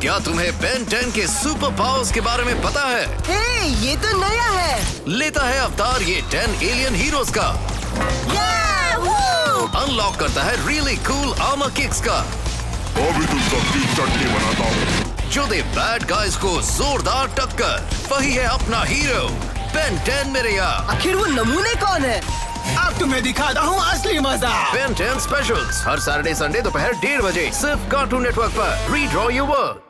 क्या तुम्हें बेन 10 के सुपर पावर्स के बारे में पता है? हे, ये तो नया है। लेता है अवतार ये 10 एलियन हीरोज का। अनलॉक करता है रियली कूल आर्मर किक्स का। अभी तुम सबकी चटनी बनाता हूँ। जो दे बैड गाइज को जोरदार टक्कर। वही है अपना हीरो बेन 10 मेरे यार। आखिर वो नमूने कौन है? अब तुम्हें दिखाता हूँ असली मजा। बेन 10 स्पेशल्स हर सैटरडे संडे दोपहर 1:30 बजे सिर्फ कार्टून नेटवर्क पर। Redraw your world.